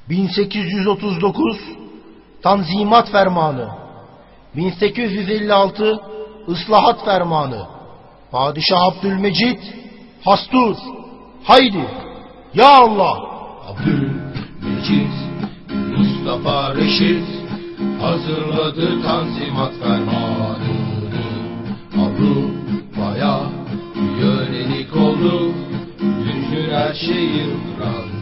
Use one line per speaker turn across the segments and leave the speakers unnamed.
1839 Tanzimat Fermanı, 1856 Islahat Fermanı. Padişah Abdülmecid, Hastur, haydi, ya Allah.
Abdülmecid, Mustafa Reşit hazırladı Tanzimat Fermanı'nı. Avrupa'ya yönelik oldu, bütün her şey yıprandı.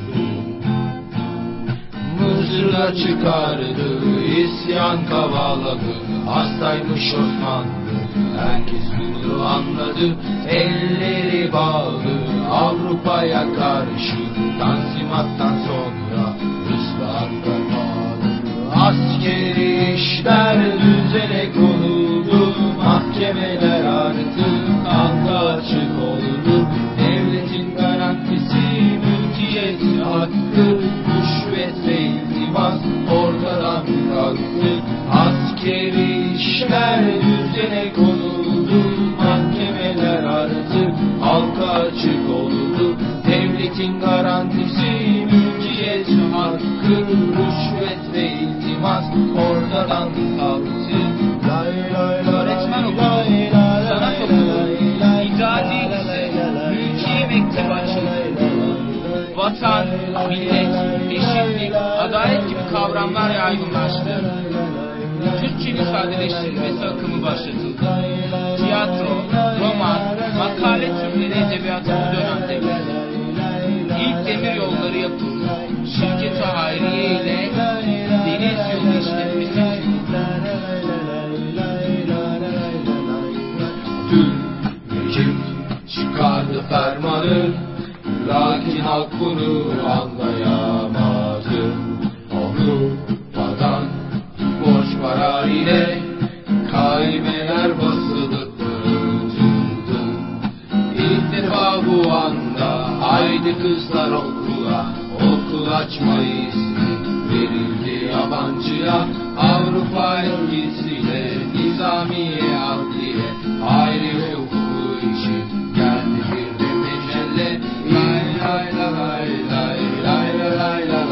Mısır'a çıkardı, isyan kavaladı, hastaymış Osmanlı, herkes bunu anladı. Elleri bağlı Avrupa'ya karşı, Tanzimat'tan sonra ıslahat fermanı. Askeri işler düzene konuldu, mahkemeler artık halka açık oldu. Devletin garantisi, mülkiyet hakkı, rüşvet ve iltimas ortadan kalktı. Askeri işler düzene konuldu, mahkemeler artık halka açık oldu. Devletin garantisi, mülkiyet hakkı, rüşvet ve iltimas ortadan kalktı.
Öğretmen okulu, sanat okulu, idadi lise, mülkiye mektebi açıldı. Vatan, millet, eşitlik, adalet gibi kavramlar yaygınlaştı. Türkçenin sadeleştirilmesi akımı başlatıldı. Tiyatro, roman, makale türleri edebiyatı bu dönemde geldi. İlk demir yolları yapıldı. Şirket-i Hayriye ile deniz yolu işletmesi kuruldu.
Abdülmecid çıkardı fermanı, lakin halk bunu anlayamadı. Avrupa'dan borç para ile kaimeler basılıp dağıtıldı. İlk defa bu anda haydi kızlar okula, okul açma izni verildi yabancıya. Avrupa etkisiyle nizamiye adliye, aile ve hukuku için geldi bir de mecelle. Lay lay lay lay lay lay lay lay.